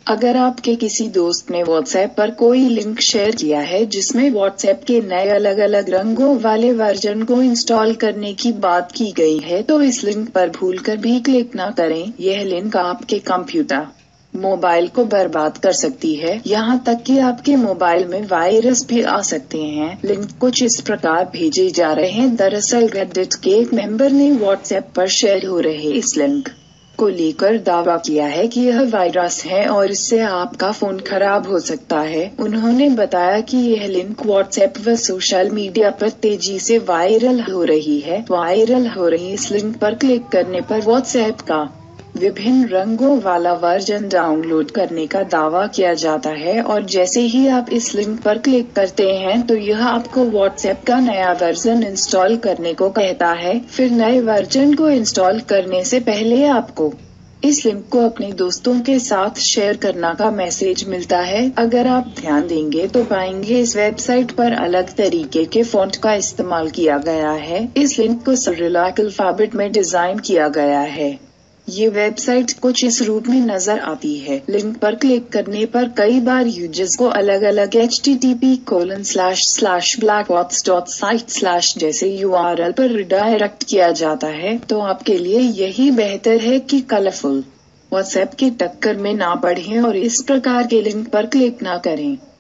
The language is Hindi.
अगर आपके किसी दोस्त ने व्हाट्सएप पर कोई लिंक शेयर किया है जिसमें व्हाट्सएप के नए अलग अलग रंगों वाले वर्जन को इंस्टॉल करने की बात की गई है, तो इस लिंक पर भूलकर भी क्लिक न करें। यह लिंक आपके कंप्यूटर मोबाइल को बर्बाद कर सकती है, यहाँ तक कि आपके मोबाइल में वायरस भी आ सकते हैं। लिंक कुछ इस प्रकार भेजे जा रहे हैं। दरअसल रेडिट के एक मेंबर ने व्हाट्सएप पर शेयर हो रहे इस लिंक को लेकर दावा किया है कि यह वायरस है और इससे आपका फोन खराब हो सकता है। उन्होंने बताया कि यह लिंक व्हाट्सएप व सोशल मीडिया पर तेजी से वायरल हो रही है। वायरल हो रही इस लिंक पर क्लिक करने पर व्हाट्सएप का विभिन्न रंगों वाला वर्जन डाउनलोड करने का दावा किया जाता है और जैसे ही आप इस लिंक पर क्लिक करते हैं तो यह आपको व्हाट्सएप का नया वर्जन इंस्टॉल करने को कहता है। फिर नए वर्जन को इंस्टॉल करने से पहले आपको इस लिंक को अपने दोस्तों के साथ शेयर करना का मैसेज मिलता है। अगर आप ध्यान देंगे तो पाएंगे इस वेबसाइट पर अलग तरीके के फॉन्ट का इस्तेमाल किया गया है। इस लिंक को सिरिलिक अल्फाबेट में डिजाइन किया गया है। ये वेबसाइट कुछ इस रूप में नजर आती है। लिंक पर क्लिक करने पर कई बार यूजर्स को अलग अलग http://blackbox.site/ जैसे URL पर रिडायरेक्ट किया जाता है। तो आपके लिए यही बेहतर है कि कलरफुल व्हाट्सएप की टक्कर में ना पड़ें और इस प्रकार के लिंक पर क्लिक ना करें।